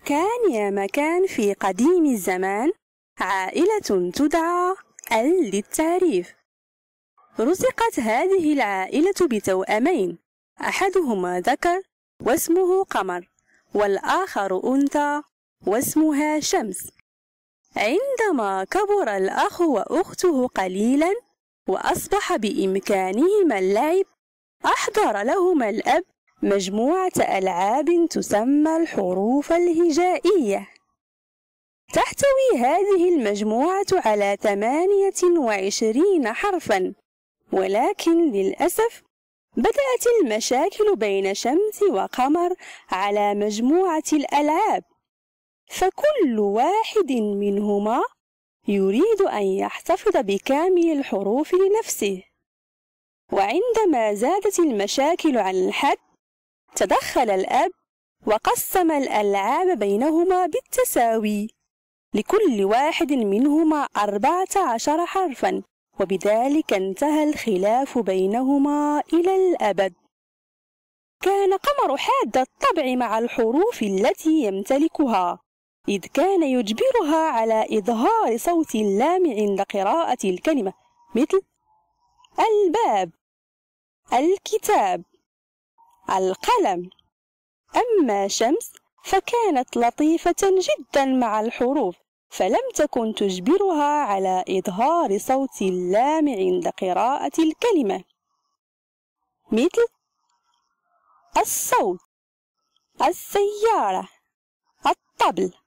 كان يا مكان في قديم الزمان عائلة تدعى للتعريف. رزقت هذه العائلة بتوأمين، أحدهما ذكر واسمه قمر، والآخر أنثى واسمها شمس. عندما كبر الأخ وأخته قليلا وأصبح بإمكانهما اللعب، أحضر لهما الأب مجموعة ألعاب تسمى الحروف الهجائية. تحتوي هذه المجموعة على 28 حرفا، ولكن للأسف بدأت المشاكل بين شمس وقمر على مجموعة الألعاب، فكل واحد منهما يريد أن يحتفظ بكامل الحروف لنفسه. وعندما زادت المشاكل عن الحد، تدخل الأب وقسم الألعاب بينهما بالتساوي، لكل واحد منهما 14 حرفا، وبذلك انتهى الخلاف بينهما إلى الأبد. كان قمر حاد الطبع مع الحروف التي يمتلكها، إذ كان يجبرها على إظهار صوت اللام عند قراءة الكلمة، مثل الباب، الكتاب، القلم. أما شمس فكانت لطيفة جدا مع الحروف، فلم تكن تجبرها على إظهار صوت اللام عند قراءة الكلمة، مثل الصوت، السيارة، الطبل.